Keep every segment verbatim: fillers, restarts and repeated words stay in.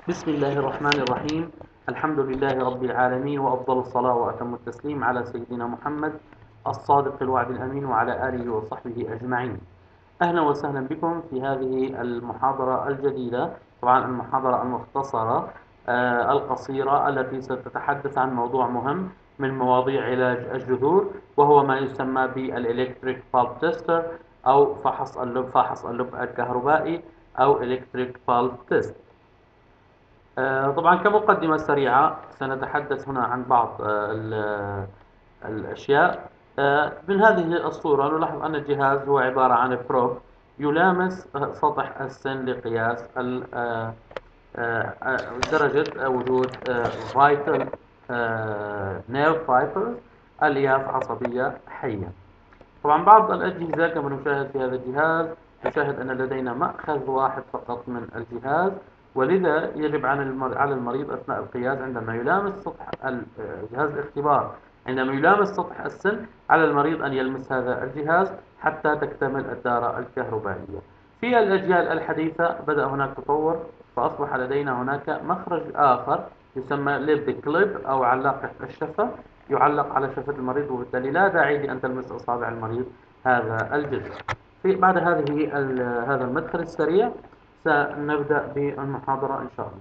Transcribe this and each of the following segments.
بسم الله الرحمن الرحيم. الحمد لله رب العالمين، وأفضل الصلاة وأتم التسليم على سيدنا محمد الصادق الوعد الأمين وعلى آله وصحبه أجمعين. أهلا وسهلا بكم في هذه المحاضرة الجديدة، طبعا المحاضرة المختصرة آه، القصيرة التي ستتحدث عن موضوع مهم من مواضيع علاج الجذور، وهو ما يسمى بالإلكتريك بالب تيستر أو فحص اللب فحص اللب الكهربائي أو إلكتريك بالب تيست. آه، طبعا كمقدمة سريعة سنتحدث هنا عن بعض آه، ال- الأشياء. آه، من هذه الصورة نلاحظ أن الجهاز هو عبارة عن بروب يلامس آه، سطح السن لقياس ال- آه، آه، آه، درجة وجود فايتال نيرف فايبرز، ألياف عصبية حية. طبعا بعض الأجهزة كما نشاهد في هذا الجهاز، نشاهد أن لدينا مأخذ واحد فقط من الجهاز، ولذا يجب على المر- على المريض أثناء القياس عندما يلامس سطح ال- جهاز الاختبار، عندما يلامس سطح السن على المريض أن يلمس هذا الجهاز حتى تكتمل الدارة الكهربائية. في الأجيال الحديثة بدأ هناك تطور، فأصبح لدينا هناك مخرج آخر يسمى ليب كليب أو علاقة الشفة، يعلق على شفة المريض، وبالتالي لا داعي لأن تلمس أصابع المريض هذا الجزء. في بعد هذه ال- هذا المدخل السريع سنبدأ بالمحاضرة إن شاء الله.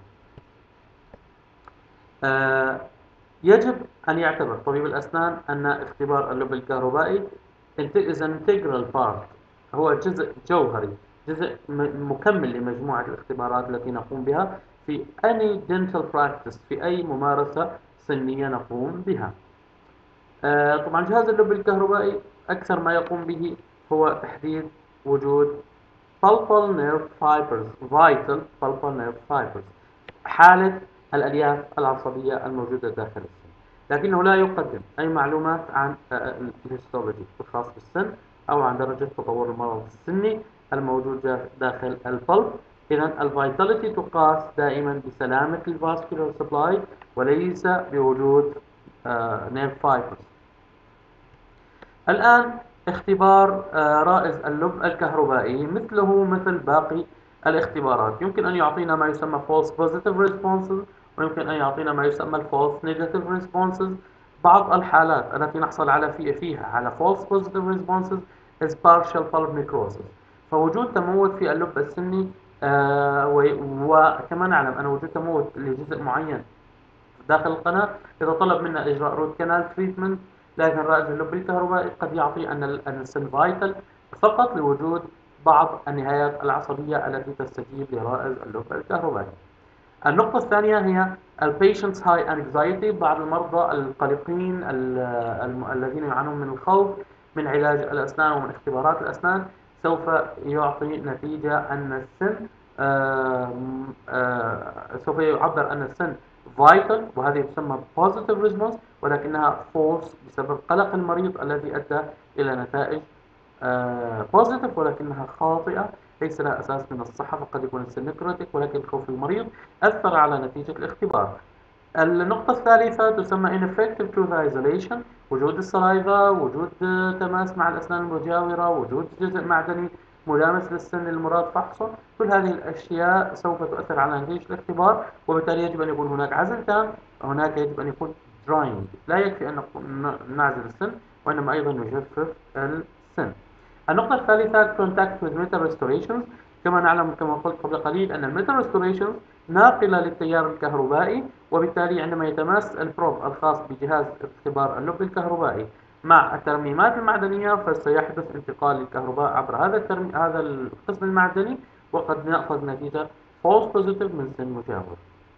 آه، يجب أن يعتبر طبيب الأسنان أن اختبار اللب الكهربائي is an integral part، هو جزء جوهري، جزء م- مكمل لمجموعة الاختبارات التي نقوم بها في any dental practice، في أي ممارسة سنية نقوم بها. آه، طبعا جهاز اللب الكهربائي أكثر ما يقوم به هو تحديد وجود pulpal nerve fibers vital pulpal nerve fibers، حالة الألياف العصبية الموجودة داخل السن، لكنه لا يقدم أي معلومات عن آه، الهيستولوجي الخاص بالسن أو عن درجة تطور المرض السني الموجود داخل البلب. إذا الفيتاليتي تقاس دائما بسلامة الفاسكولار سبلاي وليس بوجود نيرف فايبرز. الآن اختبار آه، رائز اللب الكهربائي مثله مثل باقي الاختبارات، يمكن أن يعطينا ما يسمى false positive responses، ويمكن أن يعطينا ما يسمى false negative responses. بعض الحالات التي نحصل على في- فيها على false positive responses is partial pulp necrosis، فوجود تموت في اللب السني. آه، و- وكما نعلم أن وجود تموت لجزء معين داخل القناة إذا طلب منا إجراء روت كانال تريتمنت، لكن رائد اللب الكهربائي قد يعطي أن ال- أن السن فايتال فقط لوجود بعض النهايات العصبية التي تستجيب لرائد اللب الكهربائي. النقطة الثانية هي ال patient's high anxiety، بعض المرضى القلقين ال- الم- الذين يعانون من الخوف من علاج الأسنان ومن اختبارات الأسنان، سوف يعطي نتيجة أن السن آم، آه، سوف يعبر أن السن vital، وهذه تسمى positive response، ولكنها false بسبب قلق المريض الذي أدى إلى نتائج بوزيتيف ولكنها خاطئة، ليس لها أساس من الصحة، فقد يكون السن نكروتيك ولكن خوف المريض أثر على نتيجة الاختبار. النقطة الثالثة تسمى ineffective tooth isolation، وجود السلايفا، وجود آه، تماس مع الأسنان المجاورة، وجود جزء معدني ملامس للسن المراد فحصه. كل هذه الأشياء سوف تؤثر على نتيجة الاختبار، وبالتالي يجب أن يكون هناك عزل تام، وهناك يجب أن يكون drying، لا يكفي أن نقوم- نعزل السن، وإنما أيضا نجفف السن. النقطة الثالثة contact with metal restorations. كما نعلم كما قلت قبل قليل أن الميتال restorations ناقلة للتيار الكهربائي، وبالتالي عندما يتماس البروب الخاص بجهاز اختبار اللب الكهربائي مع الترميمات المعدنية، فسيحدث انتقال للكهرباء عبر هذا الترم... هذا القسم المعدني، وقد نأخذ نتيجة false positive من سن مجاور.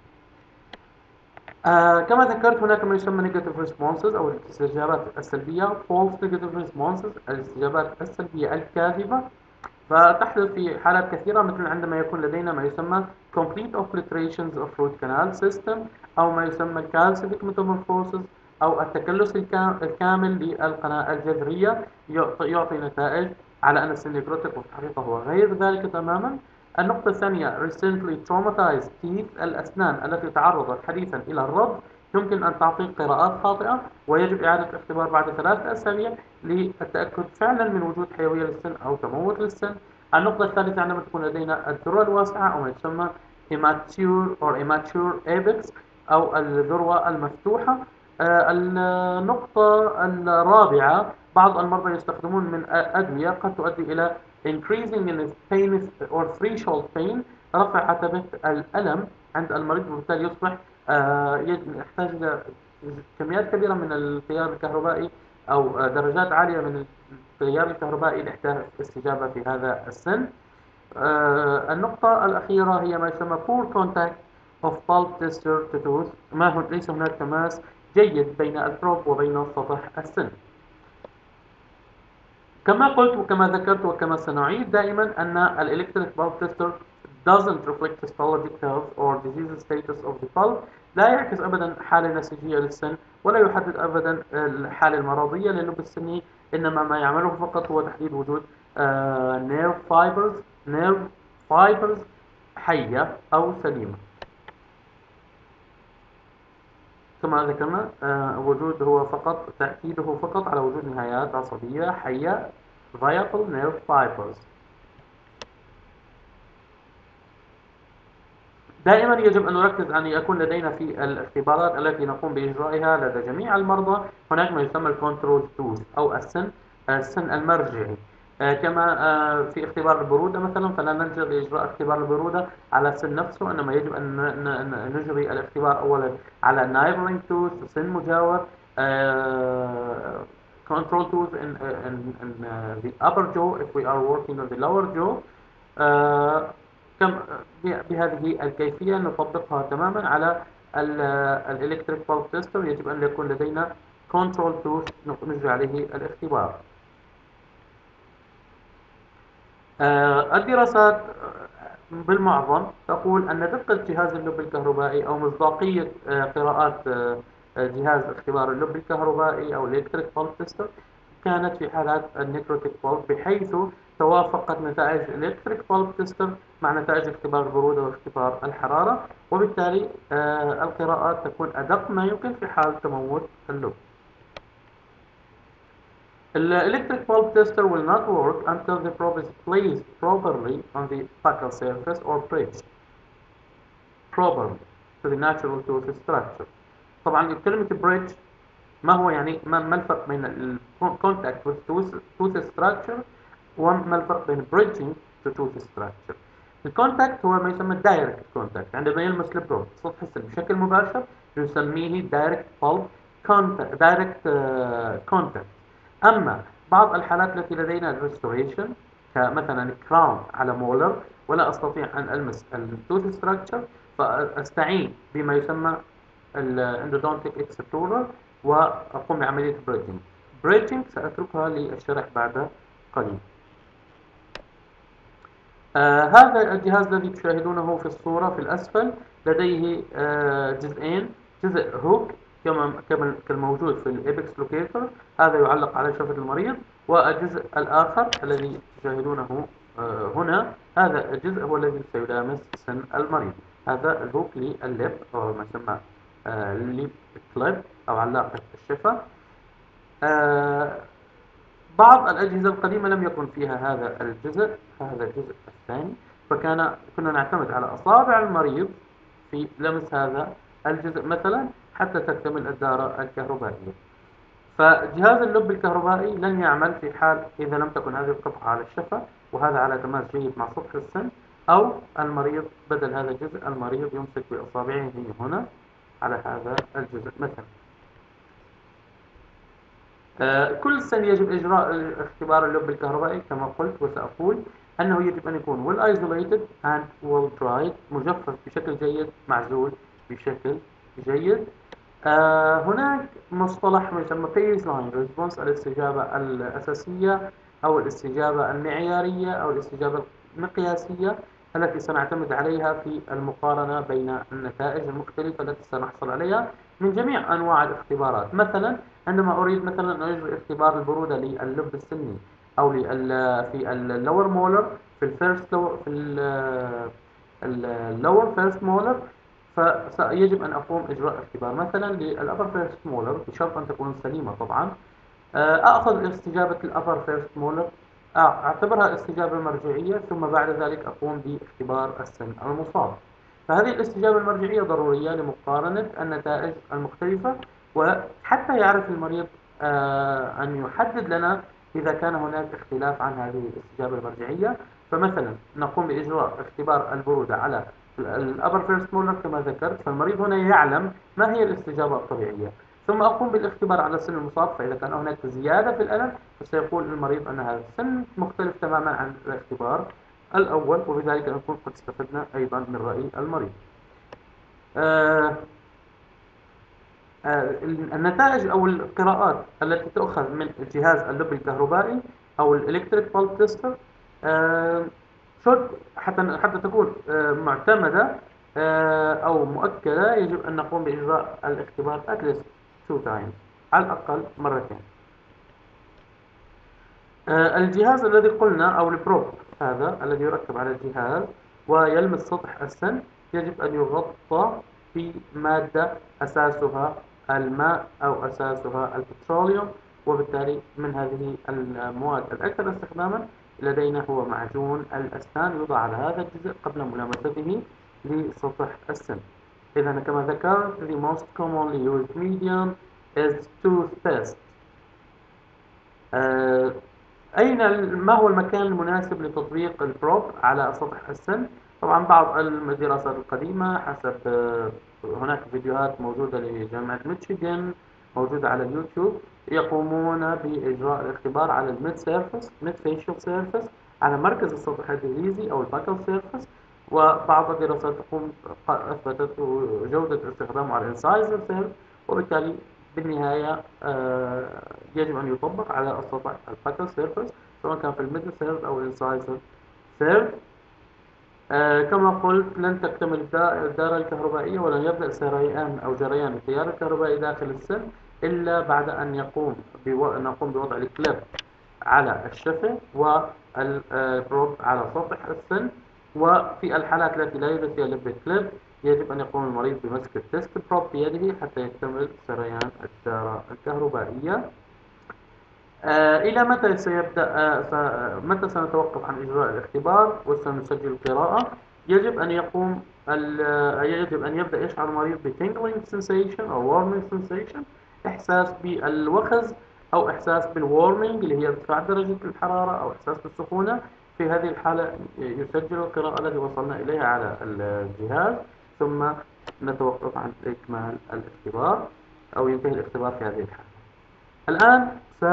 آه كما ذكرت هناك ما يسمى negative responses أو الاستجابات السلبية false negative responses، الاستجابات السلبية الكاذبة، فتحدث في حالات كثيرة، مثل عندما يكون لدينا ما يسمى complete obliterations of root canal system، أو ما يسمى calcific metamorphosis أو التكلس الكا- الكامل للقناة الجذرية، يعطي يعطي نتائج على أن السن نيكروتيك، وفي الحقيقة هو غير ذلك تماما. النقطة الثانية recently traumatized teeth، الأسنان التي تعرضت حديثا إلى الرض يمكن أن تعطي قراءات خاطئة، ويجب إعادة الاختبار بعد ثلاثة أسابيع للتأكد فعلا من وجود حيوية للسن أو تموت للسن. النقطة الثالثة عندما تكون لدينا الذرة الواسعة أو ما يسمى immature or immature apex أو الذروة المفتوحة. آه، النقطة الرابعة، بعض المرضى يستخدمون من أدوية قد تؤدي إلى increasing in pain or threshold pain، رفع عتبة الألم عند المريض، وبالتالي يصبح آه، يحتاج إلى كميات كبيرة من التيار الكهربائي أو آه، درجات عالية من التيار الكهربائي لإحداث استجابة في هذا السن. آه، النقطة الأخيرة هي ما يسمى poor contact of pulp tester to tooth، ما هو ليس هناك تماس جيد بين البروب وبين سطح السن. كما قلت وكما ذكرت وكما سنعيد دائما أن الإلكتريك pulp tester doesn't reflect histologic health or disease status of the pulp، لا يعكس أبدا حالة نسيجية للسن، ولا يحدد أبدا الحالة المرضية للب السني، إنما ما يعمله فقط هو تحديد وجود nerve fibers nerve fibers حية أو سليمة. كما ذكرنا آه، وجود هو فقط تأكيده فقط على وجود نهايات عصبية حية viable nerve fibers. دائما يجب أن نركز أن يكون لدينا في الاختبارات التي نقوم بإجرائها لدى جميع المرضى هناك ما يسمى الكنترول توث أو السن السن المرجعي. آه، كما آه، في اختبار البرودة مثلا، فلا نلجأ لإجراء اختبار البرودة على السن نفسه، إنما يجب أن ن- ن- نجري الاختبار أولا على neighboring tooth، سن مجاور، آه، control tooth in, in, in uh, the upper jaw if we are working on the lower jaw. آه، كم بهذه الكيفية نطبقها تماما على الإلكتريك بالب تيستر. يجب أن يكون لدينا كنترول توث نجري عليه الاختبار. آه، الدراسات بالمعظم تقول أن دقة جهاز اللب الكهربائي أو مصداقية آه، قراءات آه، آه، جهاز اختبار اللب الكهربائي أو الإلكتريك بالب تيستر كانت في حالات النيكروتيك بالب، بحيث توافقت نتائج الإلكتريك بالب تيستر مع نتائج اختبار البرودة واختبار الحرارة، وبالتالي آه، القراءات تكون أدق ما يمكن في حال تموت اللب. The electric bulb tester will not work until the probe is placed properly on the buccal surface or bridge properly to the natural tooth structure. طبعا كلمة bridge ما هو يعني ما ما الفرق بين ال contact with tooth, tooth structure وما الفرق بين bridging to tooth structure. الكونتاكت هو ما يسمى direct contact، عندما يلمس البروب سطح السن بشكل مباشر نسميه direct bulb contact direct uh, contact. أما بعض الحالات التي لدينا الريستوريشن كمثلا كراون على مولر ولا أستطيع أن ألمس التوث ستراكشر، فأستعين بما يسمى الاندودونتيك اكسترولر وأقوم بعملية بريدجنج. بريدجنج سأتركها للشرح بعد قليل. آه هذا الجهاز الذي تشاهدونه في الصورة في الأسفل لديه آه جزئين، جزء هوك كما كما كالموجود في الإبكس لوكيتر، هذا يعلق على شفة المريض، والجزء الآخر الذي تشاهدونه آه هنا هذا الجزء هو الذي سيلامس سن المريض. هذا الهوك لللب أو ما يسمى آه ليب كليب أو علاقة الشفة. آه بعض الأجهزة القديمة لم يكن فيها هذا الجزء، هذا الجزء الثاني، فكان كنا نعتمد على أصابع المريض في لمس هذا الجزء مثلا حتى تكتمل الدارة الكهربائية. فجهاز اللب الكهربائي لن يعمل في حال إذا لم تكن هذه القطعة على الشفة وهذا على تماس جيد مع سطح السن، أو المريض بدل هذا الجزء المريض يمسك بأصابعه هنا على هذا الجزء مثلا. آه، كل سنة يجب إجراء اختبار اللب الكهربائي كما قلت وسأقول أنه يجب أن يكون well isolated and well dried، مجفف بشكل جيد، معزول بشكل جيد. آه، هناك مصطلح يسمى baseline response، الاستجابة الأساسية أو الاستجابة المعيارية أو الاستجابة المقياسية التي سنعتمد عليها في المقارنة بين النتائج المختلفة التي سنحصل عليها من جميع أنواع الاختبارات. مثلا عندما أريد مثلا أن أجري اختبار البرودة للب السني أو في اللور مولر في الفيرست في اللور فيرست مولر، فيجب أن أقوم إجراء اختبار مثلا للأبر فيرست مولر بشرط أن تكون سليمة طبعا. أخذ استجابة الأبر فيرست مولر أعتبرها استجابة مرجعية، ثم بعد ذلك أقوم باختبار السن المصاب. فهذه الاستجابة المرجعية ضرورية لمقارنة النتائج المختلفة، وحتى يعرف المريض آه، أن يحدد لنا إذا كان هناك اختلاف عن هذه الاستجابة المرجعية. فمثلا نقوم بإجراء اختبار البرودة على الأبر فيرست مولر كما ذكرت، فالمريض هنا يعلم ما هي الاستجابة الطبيعية. ثم أقوم بالاختبار على السن المصاب، فإذا كان هناك زيادة في الألم فسيقول المريض أن هذا السن مختلف تماما عن الاختبار الأول، وبذلك نكون قد استفدنا أيضا من رأي المريض. آه آه النتائج أو القراءات التي تؤخذ من جهاز اللب الكهربائي أو الإلكتريك بالب تيستر شد حتى حتى تكون آه معتمدة آه أو مؤكدة، يجب أن نقوم بإجراء الاختبار at least two times، على الأقل مرتين. آه، الجهاز الذي قلنا أو البروب هذا الذي يركب على الجهاز ويلمس سطح السن يجب أن يغطى بمادة أساسها الماء أو أساسها البتروليوم، وبالتالي من هذه المواد الأكثر استخداما لدينا هو معجون الأسنان، يوضع على هذا الجزء قبل ملامسته لسطح السن. إذا كما ذكرت the most commonly used medium is toothpaste. آه، أين ما هو المكان المناسب لتطبيق البروب على سطح السن؟ طبعا بعض الدراسات القديمة حسب آه، هناك فيديوهات موجودة لجامعة ميشيغان موجودة على اليوتيوب، يقومون بإجراء الاختبار على الميد سيرفيس ميد فيشل سيرفيس على مركز السطح الدهليزي أو الباكل سيرفيس. وبعض الدراسات تقوم أثبتت جودة استخدامه على الانسايزر سيرف، وبالتالي بالنهاية آه، يجب أن يطبق على السطح الباكل سيرفيس سواء كان في الميدل سيرف أو الانسايزر سيرف. آه كما قلت لن تكتمل الدارة الكهربائية ولن يبدأ سريان أو جريان التيار الكهربائي داخل السن إلا بعد أن يقوم بو... نقوم بوضع الكليب على الشفة والبروب على سطح السن. وفي الحالات التي لا يوجد فيها لب كليب يجب أن يقوم المريض بمسك التست بروب بيده حتى يكتمل سريان الدارة الكهربائية. آه، إلى متى سيبدأ آه، س- متى سنتوقف عن إجراء الاختبار وسنسجل القراءة؟ يجب أن يقوم ال- آه، يجب أن يبدأ يشعر المريض ب tingling sensation أو warming sensation، إحساس بالوخز أو إحساس بالwarming اللي هي ارتفاع درجة الحرارة أو إحساس بالسخونة. في هذه الحالة يسجل القراءة التي وصلنا إليها على الجهاز، ثم نتوقف عن إكمال الاختبار أو ينتهي الاختبار في هذه الحالة. الآن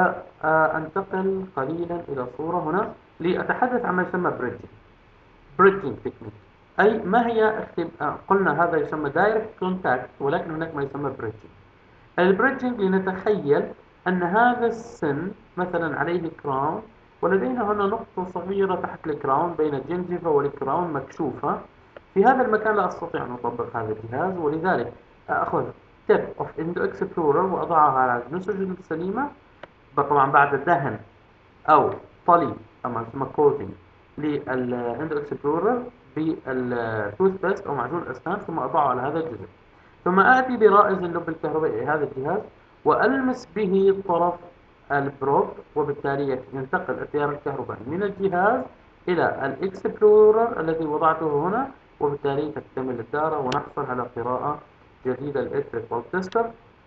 سأنتقل قليلا إلى صورة هنا لأتحدث عما يسمى بريدجينج بريدجينج تكنيك. أي ما هي اختب... آه، قلنا هذا يسمى دايركت كونتاكت، ولكن هناك ما يسمى بريدجينج. البريدجينج لنتخيل أن هذا السن مثلا عليه كراون، ولدينا هنا نقطة صغيرة تحت الكراون بين الجنجفة والكراون مكشوفة. في هذا المكان لا أستطيع أن أطبق هذا الجهاز، ولذلك أخذ tip of endo explorer وأضعها على النسج السليمة، طبعا بعد دهن أو طلي أما يسمى كوتنج للاندو اكسبلورر بالتوث بيست أو معجون الأسنان، ثم أضعه على هذا الجزء. ثم آتي برائز اللب الكهربائي هذا الجهاز وألمس به طرف البروب، وبالتالي ينتقل التيار الكهربائي من الجهاز إلى الإكسبلورر الذي وضعته هنا، وبالتالي تكتمل الدارة ونحصل على قراءة جديدة الإلكتريك فولت تيستر.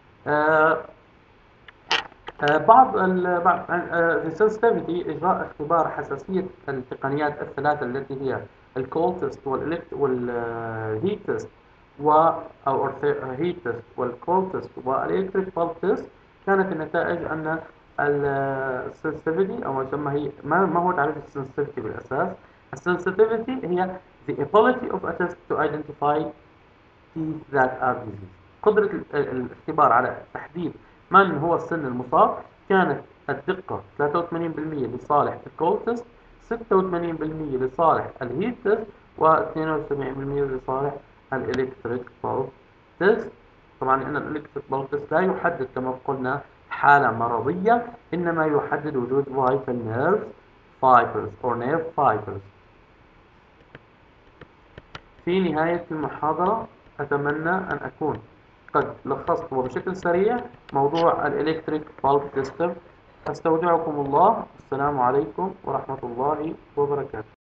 آه، بعض ال بعض السنسيتيفيتي إجراء اختبار حساسية التقنيات الثلاثة التي هي الكول تيست والإلكت والهيت تيست و أو هيت تيست والكول تيست والإلكتريك بالب تيست. كانت النتائج أن السنسيتيفيتي أو ما يسمى هي ما, ما هو تعريف السنسيتيفيتي بالأساس؟ السنسيتيفيتي هي the ability of a test to identify teeth that are diseased. قدرة الاختبار على تحديد من هو السن المصاب. كانت الدقة ثلاثة وثمانين بالمئة لصالح الكول تيست، ستة وثمانين بالمئة لصالح الهيت تيست، و72% لصالح الإلكتريك بالب تيست. طبعا لأن الإلكتريك بالب تيست لا يحدد كما قلنا حالة مرضية، إنما يحدد وجود vital nerve fibers or nerve fibers. في نهاية المحاضرة أتمنى أن أكون قد لخصت وبشكل سريع موضوع الإلكتريك بالب تيستر. أستودعكم الله، السلام عليكم ورحمة الله وبركاته.